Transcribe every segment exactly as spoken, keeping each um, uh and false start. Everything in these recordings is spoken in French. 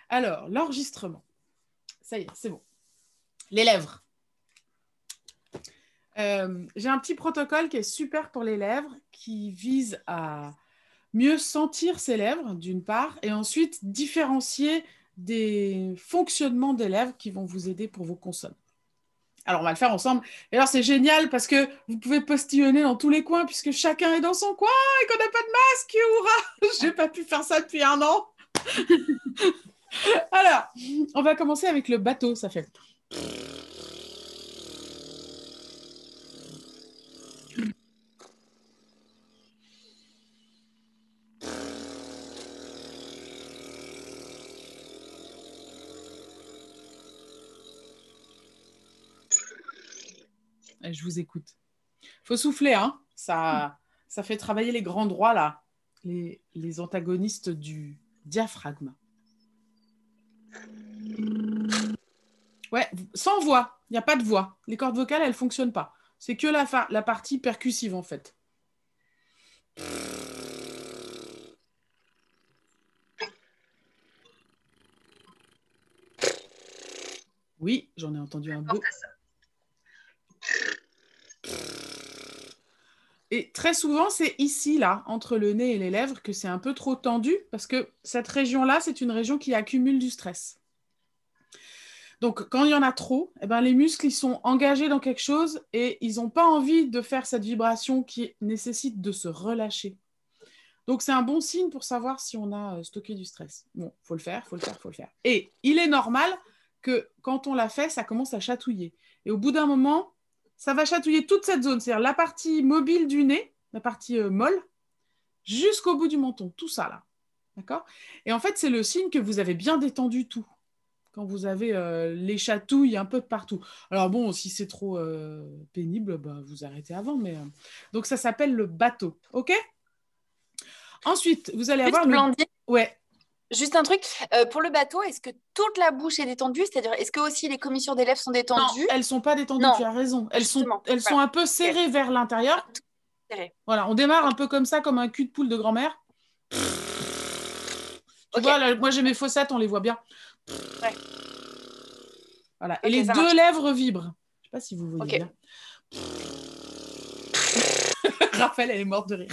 Alors, l'enregistrement. Ça y est, c'est bon. Les lèvres. Euh, j'ai un petit protocole qui est super pour les lèvres, qui vise à mieux sentir ses lèvres, d'une part, et ensuite différencier des fonctionnements des lèvres qui vont vous aider pour vos consonnes. Alors, on va le faire ensemble. Et alors, c'est génial parce que vous pouvez postillonner dans tous les coins puisque chacun est dans son coin et qu'on n'a pas de masque. Hurrah! J'ai pas pu faire ça depuis un an. Alors, on va commencer avec le bateau. Ça fait... Et je vous écoute. Faut souffler, hein. Ça, ça fait travailler les grands droits, là. Les, les antagonistes du diaphragme. Ouais, sans voix. Il n'y a pas de voix. Les cordes vocales, elles ne fonctionnent pas. C'est que la, la partie percussive, en fait. Oui, j'en ai entendu un beau. Et très souvent, c'est ici, là, entre le nez et les lèvres, que c'est un peu trop tendu, parce que cette région-là, c'est une région qui accumule du stress. Donc, quand il y en a trop, eh ben, les muscles, ils sont engagés dans quelque chose et ils n'ont pas envie de faire cette vibration qui nécessite de se relâcher. Donc, c'est un bon signe pour savoir si on a stocké du stress. Bon, il faut le faire, il faut le faire, il faut le faire. Et il est normal que quand on l'a fait, ça commence à chatouiller. Et au bout d'un moment, ça va chatouiller toute cette zone, c'est-à-dire la partie mobile du nez, la partie euh, molle, jusqu'au bout du menton, tout ça là. D'accord ? Et en fait, c'est le signe que vous avez bien détendu tout. Quand vous avez euh, les chatouilles un peu de partout. Alors bon, si c'est trop euh, pénible, bah, vous arrêtez avant. Mais euh... Donc, ça s'appelle le bateau. OK ? Ensuite, vous allez Juste avoir... Blandine, le... Ouais. Juste un truc, euh, pour le bateau, est-ce que toute la bouche est détendue? C'est-à-dire, est-ce que aussi les commissures des lèvres sont détendues? Non, elles ne sont pas détendues, non, tu as raison. Elles sont, elles voilà. sont un peu serrées Okay. vers l'intérieur. Serré. Voilà, on démarre okay. un peu comme ça, comme un cul de poule de grand-mère. Tu okay. vois, là, moi j'ai mes fossettes, on les voit bien. Ouais. Voilà. Okay, et les deux marche. lèvres vibrent. Je ne sais pas si vous voyez okay. bien. Raphaël, elle est morte de rire.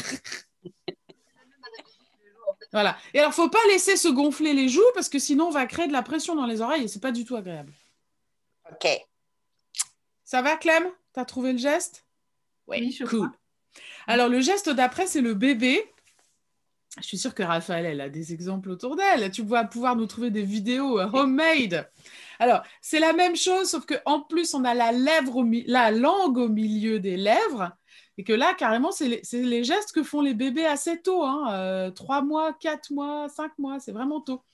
Voilà. Et alors, il ne faut pas laisser se gonfler les joues parce que sinon, on va créer de la pression dans les oreilles et ce n'est pas du tout agréable. Ok. Ça va, Clem? Tu as trouvé le geste? Ouais, oui, je cool. crois. Alors, le geste d'après, c'est le bébé. Je suis sûre que Raphaël, elle a des exemples autour d'elle. Tu vas pouvoir nous trouver des vidéos homemade. Alors, c'est la même chose, sauf qu'en plus, on a la, lèvre au la langue au milieu des lèvres. Et que là, carrément, c'est les, les gestes que font les bébés assez tôt. Hein. Euh, trois mois, quatre mois, cinq mois, c'est vraiment tôt.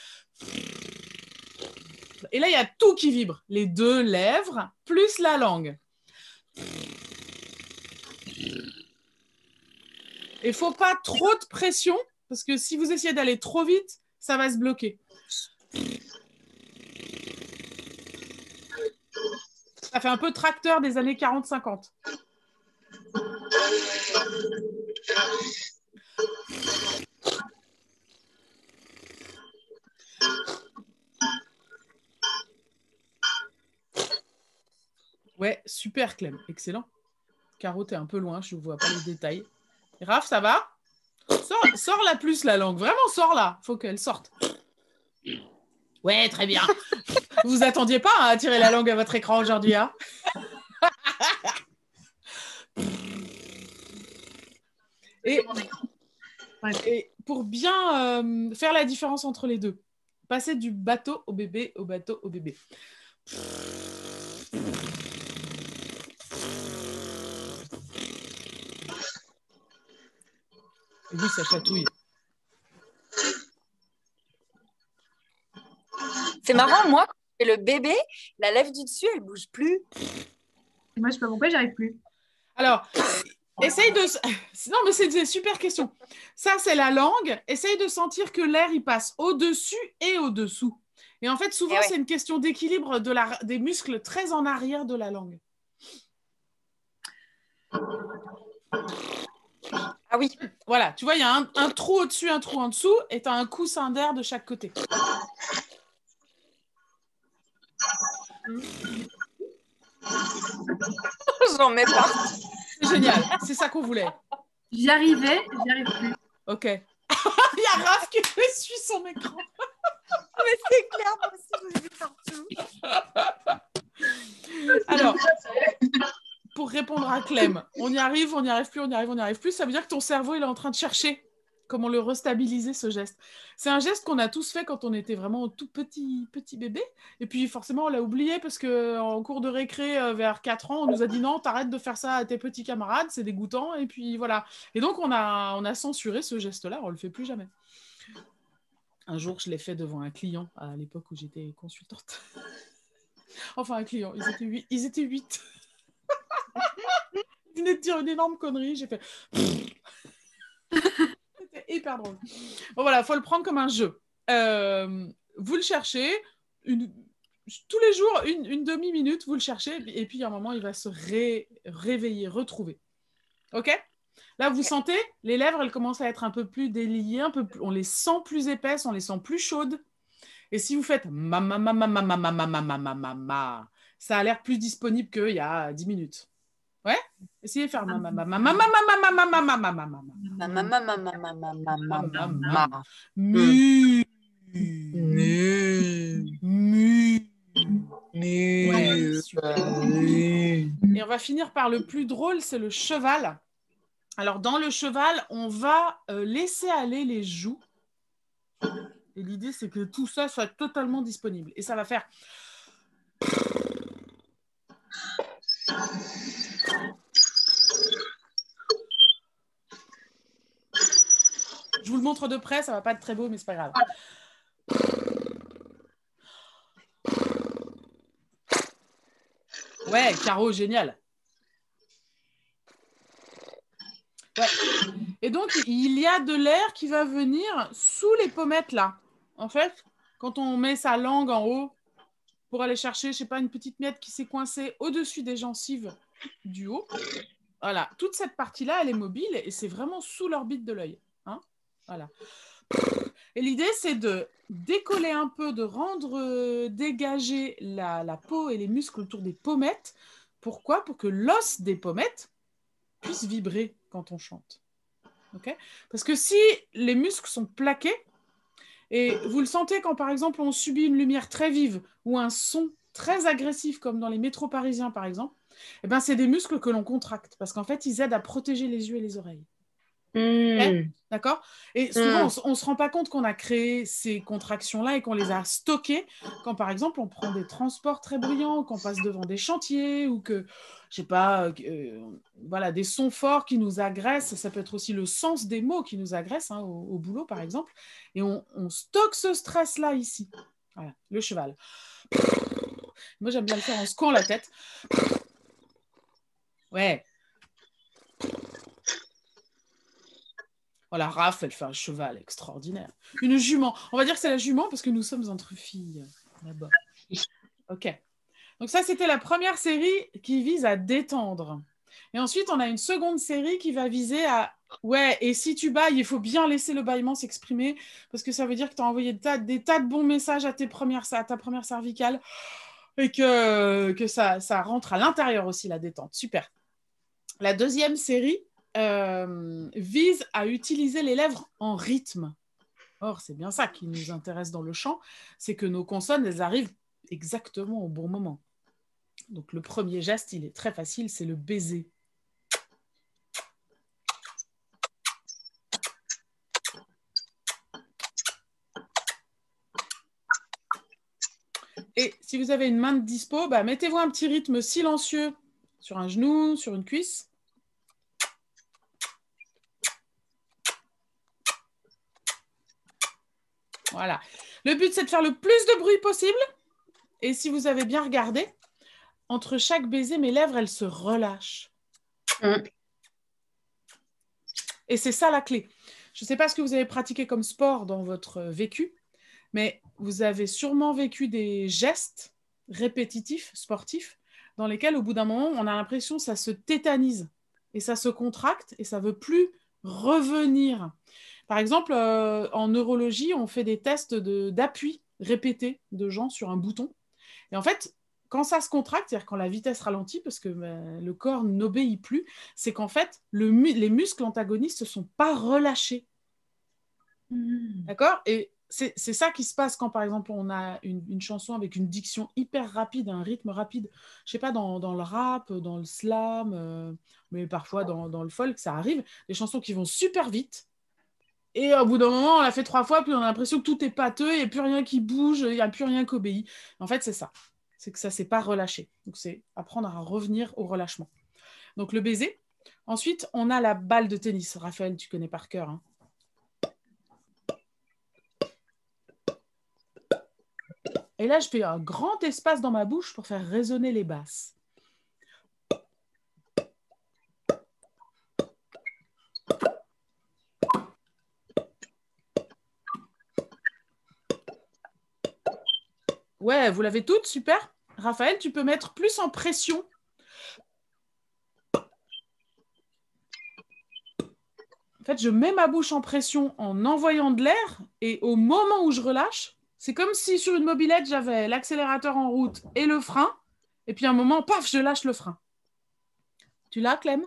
Et là, il y a tout qui vibre. Les deux lèvres, plus la langue. Il ne faut pas trop de pression, parce que si vous essayez d'aller trop vite, ça va se bloquer. Ça fait un peu tracteur des années quarante cinquante. Ouais, super Clem, excellent. Caro, t'es un peu loin, je ne vois pas les détails. Et Raph, ça va? Sors, sors la plus la langue, vraiment sors-la, il faut qu'elle sorte. Ouais, très bien. Vous attendiez pas à tirer la langue à votre écran aujourd'hui, hein? et, et pour bien euh, faire la différence entre les deux, passer du bateau au bébé, au bateau au bébé. Et oui, ça chatouille. C'est marrant, moi, quand je fais le bébé, la lèvre du dessus, elle ne bouge plus. Et moi, je ne sais pas pourquoi, j'y arrive plus. Alors, essaye de... Non, mais c'est une super question. Ça, c'est la langue. Essaye de sentir que l'air, il passe au-dessus et au-dessous. Et en fait, souvent, ouais. c'est une question d'équilibre de la... des muscles très en arrière de la langue. Ah oui. Voilà, tu vois, il y a un, un trou au-dessus, un trou en dessous, et tu as un coussin d'air de chaque côté. J'en mets pas. C'est génial, c'est ça qu'on voulait. J'y arrivais, j'y arrive plus. Ok. Il y a Raph qui suit son écran. Mais c'est clair, moi aussi, je l'ai vu partout. Alors, pour répondre à Clem, on y arrive, on n'y arrive plus, on y arrive, on n'y arrive plus. Ça veut dire que ton cerveau, il est en train de chercher comment le restabiliser, ce geste. C'est un geste qu'on a tous fait quand on était vraiment tout petit, petit bébé. Et puis, forcément, on l'a oublié parce qu'en cours de récré, euh, vers quatre ans, on nous a dit non, t'arrêtes de faire ça à tes petits camarades, c'est dégoûtant. Et puis, voilà. Et donc, on a, on a censuré ce geste-là, on ne le fait plus jamais. Un jour, je l'ai fait devant un client à l'époque où j'étais consultante. Enfin, un client, ils étaient huit. Ils étaient huit. Il venait de dire une énorme connerie, j'ai fait... C'était hyper drôle. Bon, voilà, il faut le prendre comme un jeu. Euh, vous le cherchez, une... tous les jours, une, une demi-minute, vous le cherchez, et puis à un moment, il va se ré... réveiller, retrouver. OK ? Là, vous sentez, les lèvres, elles commencent à être un peu plus déliées, un peu plus... on les sent plus épaisses, on les sent plus chaudes. Et si vous faites ma ma ma ma ma ma ma ma ma ma ma ma ma, ça a l'air plus disponible qu'il y a dix minutes. Ouais? Essayez de faire ma ma ma ma ma ma ma ma ma ma ma ma ma ma Ma ma ma ma ma ma ma ma ma ma ma. mu Mu. mu. Mu. Ouais, super. Et on va finir par le plus drôle, c'est le cheval. Alors, dans le cheval, on va euh, laisser aller les joues. Et l'idée, c'est que tout ça soit totalement disponible. Et ça va faire... Je vous le montre de près, ça va pas être très beau, mais c'est pas grave. Ouais, Caro, génial. Ouais. Et donc, il y a de l'air qui va venir sous les pommettes, là. En fait, quand on met sa langue en haut pour aller chercher, je sais pas, une petite miette qui s'est coincée au-dessus des gencives du haut, voilà, toute cette partie-là, elle est mobile et c'est vraiment sous l'orbite de l'œil. Hein, voilà. Et l'idée, c'est de décoller un peu, de rendre euh, dégager la, la peau et les muscles autour des pommettes. Pourquoi ? Pour que l'os des pommettes puisse vibrer quand on chante. Okay ? Parce que si les muscles sont plaqués, et vous le sentez quand, par exemple, on subit une lumière très vive ou un son très agressif, comme dans les métros parisiens, par exemple, eh ben, c'est des muscles que l'on contracte, parce qu'en fait, ils aident à protéger les yeux et les oreilles. Mmh. Okay ? D'accord ? Et souvent, Mmh. on ne se rend pas compte qu'on a créé ces contractions-là et qu'on les a stockées quand, par exemple, on prend des transports très bruyants, qu'on passe devant des chantiers ou que, je sais pas, euh, voilà, des sons forts qui nous agressent. Ça peut être aussi le sens des mots qui nous agressent, hein, au, au boulot, par exemple. Et on, on stocke ce stress-là ici. Voilà, le cheval. Moi, j'aime bien le faire en secouant la tête. Ouais. Voilà, Raph, elle fait un cheval extraordinaire. Une jument. On va dire que c'est la jument parce que nous sommes entre filles là-bas. Ok. Donc ça, c'était la première série qui vise à détendre. Et ensuite, on a une seconde série qui va viser à... Ouais, et si tu bailles, il faut bien laisser le bâillement s'exprimer parce que ça veut dire que tu as envoyé des tas, des tas de bons messages à, tes premières, à ta première cervicale et que, que ça, ça rentre à l'intérieur aussi, la détente. Super. La deuxième série euh, vise à utiliser les lèvres en rythme. Or, c'est bien ça qui nous intéresse dans le chant, c'est que nos consonnes, elles arrivent exactement au bon moment. Donc, le premier geste, il est très facile, c'est le baiser. Et si vous avez une main de dispo, bah, mettez-vous un petit rythme silencieux sur un genou, sur une cuisse. Voilà. Le but, c'est de faire le plus de bruit possible. Et si vous avez bien regardé, entre chaque baiser, mes lèvres, elles se relâchent. Mm. Et c'est ça la clé. Je ne sais pas ce que vous avez pratiqué comme sport dans votre vécu, mais vous avez sûrement vécu des gestes répétitifs, sportifs, dans lesquels, au bout d'un moment, on a l'impression que ça se tétanise et ça se contracte et ça ne veut plus revenir. Par exemple, euh, en neurologie, on fait des tests de, d'appui répétés de gens sur un bouton. Et en fait, quand ça se contracte, c'est-à-dire quand la vitesse ralentit, parce que ben, le corps n'obéit plus, c'est qu'en fait, le mu les muscles antagonistes ne sont pas relâchés. Mmh. D'accord? Et c'est ça qui se passe quand, par exemple, on a une, une chanson avec une diction hyper rapide, un rythme rapide. Je sais pas, dans, dans le rap, dans le slam, euh, mais parfois dans, dans le folk, ça arrive. Des chansons qui vont super vite. Et au bout d'un moment, on l'a fait trois fois, puis on a l'impression que tout est pâteux, il n'y a plus rien qui bouge, il n'y a plus rien qui obéit. En fait, c'est ça. C'est que ça ne s'est pas relâché. Donc, c'est apprendre à revenir au relâchement. Donc, le baiser. Ensuite, on a la balle de tennis. Raphaël, tu connais par cœur, hein. Et là, je fais un grand espace dans ma bouche pour faire résonner les basses. Ouais, vous l'avez toutes, super. Raphaël, tu peux mettre plus en pression. En fait, je mets ma bouche en pression en envoyant de l'air et au moment où je relâche, c'est comme si sur une mobilette, j'avais l'accélérateur en route et le frein. Et puis à un moment, paf, je lâche le frein. Tu l'as, Clem?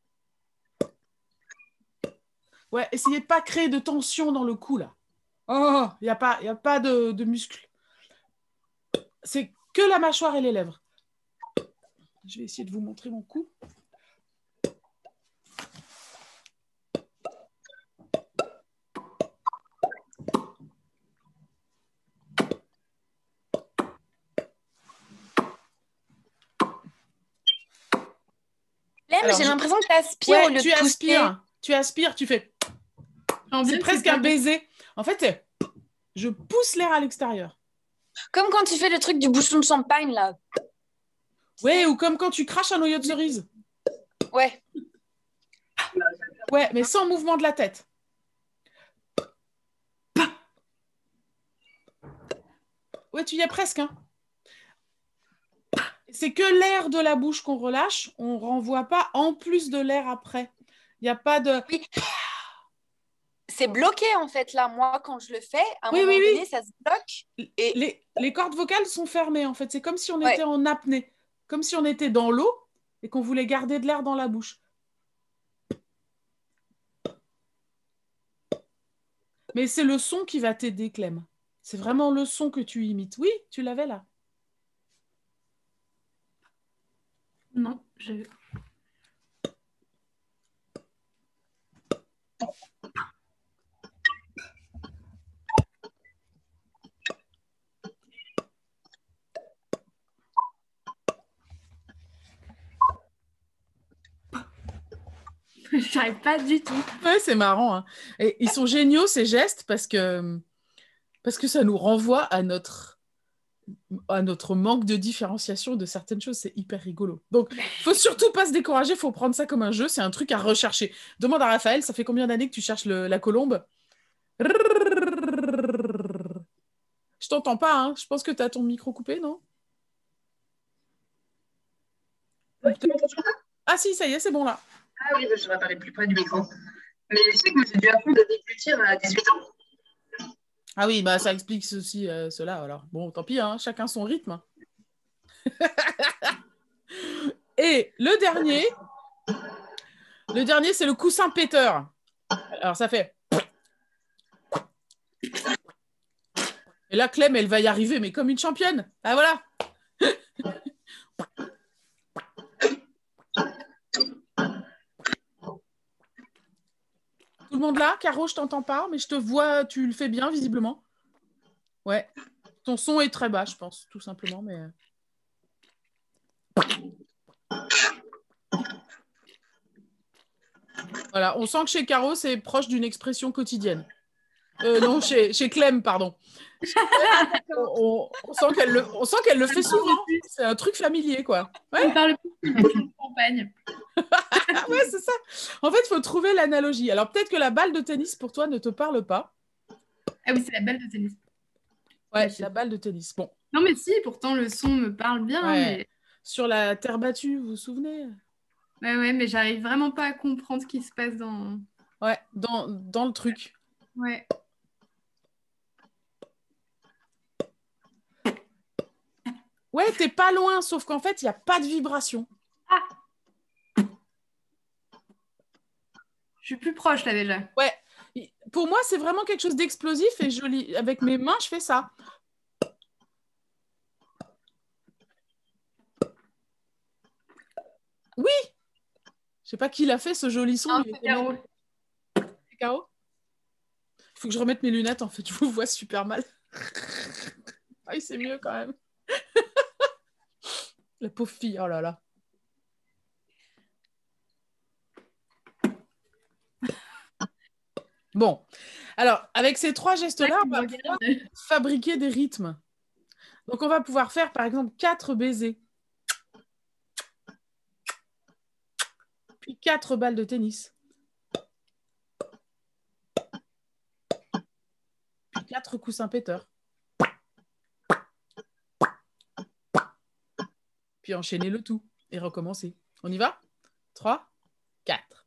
Ouais, essayez de ne pas créer de tension dans le cou, là. Oh, il n'y a pas, y a pas de, de muscles. C'est que la mâchoire et les lèvres. Je vais essayer de vous montrer mon cou. J'ai l'impression que tu aspires ouais, au lieu tu de pousser. Aspires, tu aspires, tu fais... C'est presque un baiser. En fait, je pousse l'air à l'extérieur. Comme quand tu fais le truc du bouchon de champagne, là. Ouais, ou comme quand tu craches un noyau de cerise. Ouais. Ouais, mais sans mouvement de la tête. Ouais, tu y es presque, hein. C'est que l'air de la bouche qu'on relâche, on ne renvoie pas en plus de l'air après. Il n'y a pas de... Oui. C'est bloqué, en fait, là. Moi, quand je le fais, à un oui, moment oui, donné, oui. ça se bloque. Et... Les, les cordes vocales sont fermées, en fait. C'est comme si on ouais. était en apnée. Comme si on était dans l'eau et qu'on voulait garder de l'air dans la bouche. Mais c'est le son qui va t'aider, Clem. C'est vraiment le son que tu imites. Oui, tu l'avais là. Non, je... J'arrive pas du tout. Ouais, c'est marrant, hein. Et ils sont géniaux, ces gestes, parce que, parce que ça nous renvoie à notre, à notre manque de différenciation de certaines choses. C'est hyper rigolo. Donc, il faut surtout pas se décourager, il faut prendre ça comme un jeu. C'est un truc à rechercher. Demande à Raphaël, ça fait combien d'années que tu cherches le, la colombe? Je t'entends pas, hein. Je pense que tu as ton micro coupé, non? Ouais, tu m'entends toujours? Ah si, ça y est, c'est bon là. Ah oui, je vais parler plus près du micro. Mais tu sais que moi, j'ai dû apprendre à déglutir à dix-huit ans. Ah oui, bah ça explique ceci, euh, cela. Alors bon, tant pis, hein, chacun son rythme. Et le dernier, le dernier, c'est le coussin péteur. Alors ça fait. Et là, Clem, elle va y arriver, mais comme une championne. Ah voilà. Tout le monde là? Caro, je t'entends pas, mais je te vois, tu le fais bien, visiblement. Ouais. Ton son est très bas, je pense, tout simplement, mais... Voilà, on sent que chez Caro, c'est proche d'une expression quotidienne. Euh, non, chez, chez Clem, pardon. on, on sent qu'elle le, on sent qu'elle le fait souvent. C'est un truc familier, quoi. Ouais. On parle plus de campagne. Ouais, c'est ça. En fait, il faut trouver l'analogie. Alors, peut-être que la balle de tennis, pour toi, ne te parle pas. Ah oui, c'est la balle de tennis. Ouais, la balle de tennis. Bon. Non, mais si, pourtant, le son me parle bien. Ouais. Mais... Sur la terre battue, vous vous souvenez? Ouais, ouais, mais j'arrive vraiment pas à comprendre ce qui se passe dans... Ouais, dans, dans le truc. Ouais. Ouais, t'es pas loin, sauf qu'en fait, il n'y a pas de vibration. Ah. Je suis plus proche là déjà. Ouais. Pour moi, c'est vraiment quelque chose d'explosif et je lis... avec mes mains, je fais ça. Oui. Je sais pas qui l'a fait, ce joli son. Non, mais- c'est Caro. C'est Caro. Il faut que je remette mes lunettes, en fait. Je vous vois super mal. Ah oui, c'est mieux quand même. La pauvre fille, oh là là. Bon, alors, avec ces trois gestes-là, on va pouvoir fabriquer des rythmes. Donc, on va pouvoir faire, par exemple, quatre baisers. Puis quatre balles de tennis. Puis quatre coussins péteurs. Puis enchaîner le tout et recommencer. On y va? trois, quatre.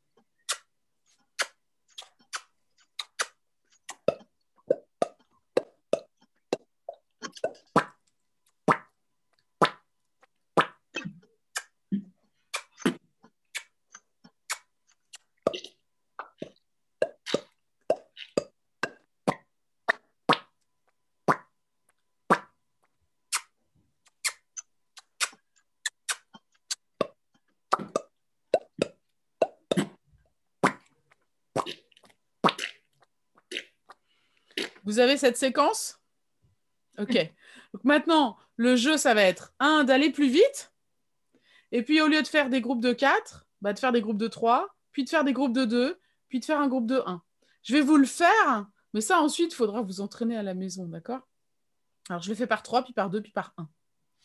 Vous avez cette séquence? Ok. Donc maintenant, le jeu, ça va être un, d'aller plus vite. Et puis, au lieu de faire des groupes de quatre, bah, de faire des groupes de trois, puis de faire des groupes de deux, puis de faire un groupe de un. Je vais vous le faire, mais ça, ensuite, il faudra vous entraîner à la maison, d'accord? Alors, je le fais par trois, puis par deux, puis par un.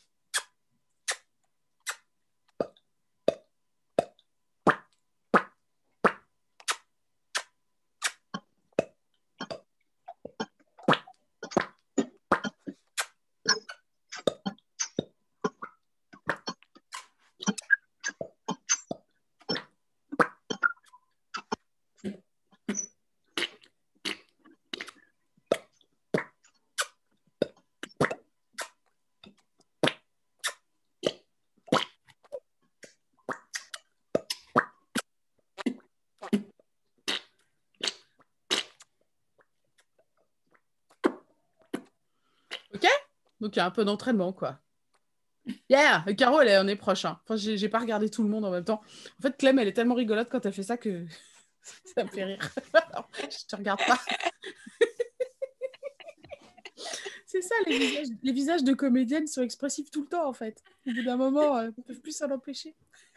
Ok? Donc, il y a un peu d'entraînement, quoi. Yeah! Caro, elle est, on est proche. Hein. Enfin, j'ai, j'ai pas regardé tout le monde en même temps. En fait, Clem, elle est tellement rigolote quand elle fait ça que ça me fait rire. Alors, je te regarde pas. C'est ça, les visages, les visages de comédiennes sont expressifs tout le temps, en fait. Au bout d'un moment, euh, ils ne peuvent plus s'en empêcher.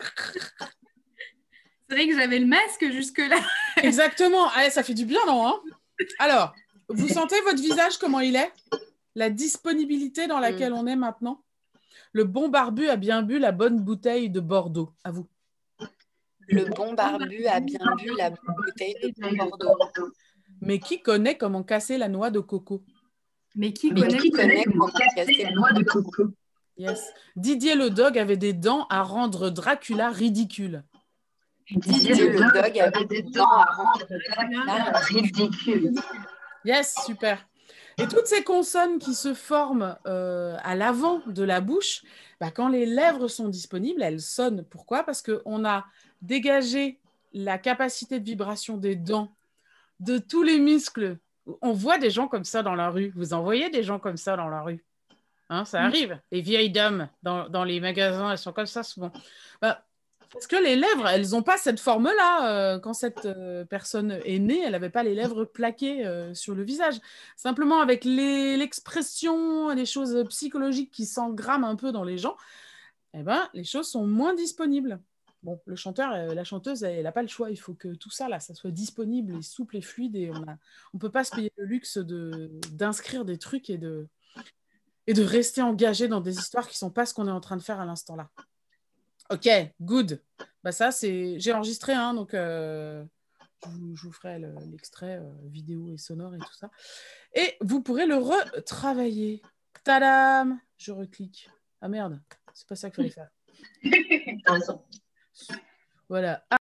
C'est vrai que j'avais le masque jusque-là. Exactement. Allez, ça fait du bien, non hein? Alors, vous sentez votre visage, comment il est? La disponibilité dans laquelle on est maintenant? Le bon barbu a bien bu la bonne bouteille de Bordeaux. À vous. Le bon barbu a bien bu la bouteille de Bordeaux. Mais qui connaît comment casser la noix de coco? Mais qui Mais connaît, qui connaît comment casser la noix de coco? Yes. Didier le dog avait des dents à rendre Dracula ridicule. Didier le dog avait des dents à rendre Dracula ridicule. Yes, super. Et toutes ces consonnes qui se forment euh, à l'avant de la bouche, bah, quand les lèvres sont disponibles, elles sonnent. Pourquoi? Parce qu'on a dégagé la capacité de vibration des dents, de tous les muscles. On voit des gens comme ça dans la rue. Vous en voyez des gens comme ça dans la rue? Hein, ça arrive. Les vieilles dames dans, dans les magasins, elles sont comme ça souvent. Bah, parce que les lèvres, elles n'ont pas cette forme-là. Euh, quand cette euh, personne est née, elle n'avait pas les lèvres plaquées euh, sur le visage. Simplement avec les, l'expression, les choses psychologiques qui s'engramment un peu dans les gens, eh ben, les choses sont moins disponibles. Bon, le chanteur, euh, la chanteuse, elle n'a pas le choix. Il faut que tout ça, là, ça soit disponible et souple et fluide. Et on ne on peut pas se payer le luxe de, d'inscrire des trucs et de, et de rester engagé dans des histoires qui ne sont pas ce qu'on est en train de faire à l'instant là. Ok, good. Bah ça, c'est... J'ai enregistré, hein, donc euh, je, vous, je vous ferai le, l'extrait euh, vidéo et sonore et tout ça. Et vous pourrez le retravailler. Tadam! Je reclique. Ah merde, c'est pas ça qu'il fallait faire. Voilà.